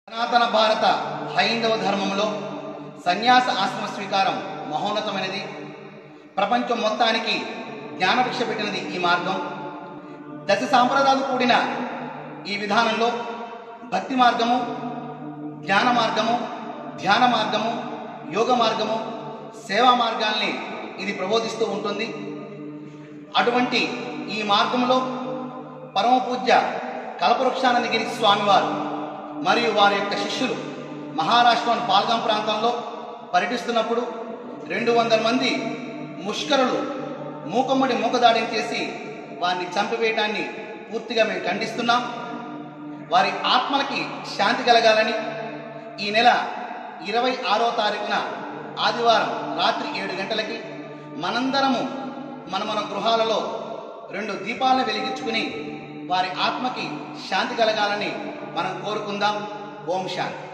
సనాతన భారత హైందవ ధర్మంలో సన్యాస ఆశ్రమ స్వీకారం మహోన్నతమైనది. ప్రపంచం మొత్తానికి జ్ఞానభిక్ష పెట్టినది ఈ మార్గం. దశ సాంప్రదాయాలు కూడిన ఈ విధానంలో భక్తి మార్గము, జ్ఞాన మార్గము, ధ్యాన మార్గము, యోగ మార్గము, సేవా మార్గాల్ని ఇది ప్రబోధిస్తూ ఉంటుంది. అటువంటి ఈ మార్గంలో పరమ పూజ్య కల్పవృక్షానందగిరి స్వామివారు మరియు వారి యొక్క శిష్యులు మహారాష్ట్రలోని పాల్గాం ప్రాంతంలో పర్యటిస్తున్నప్పుడు 200 మంది ముష్కరులు మూకమ్మడి మూకదాడిని చేసి వారిని చంపివేయటాన్ని పూర్తిగా మేము ఖండిస్తున్నాం. వారి ఆత్మలకి శాంతి కలగాలని ఈ నెల 26వ తారీఖున ఆదివారం రాత్రి 7 గంటలకి మనందరము మన గృహాలలో 2 దీపాలను వెలిగించుకుని వారి ఆత్మకి శాంతి కలగాలని మనం కోరుకుందాం. ఓం శాంతి.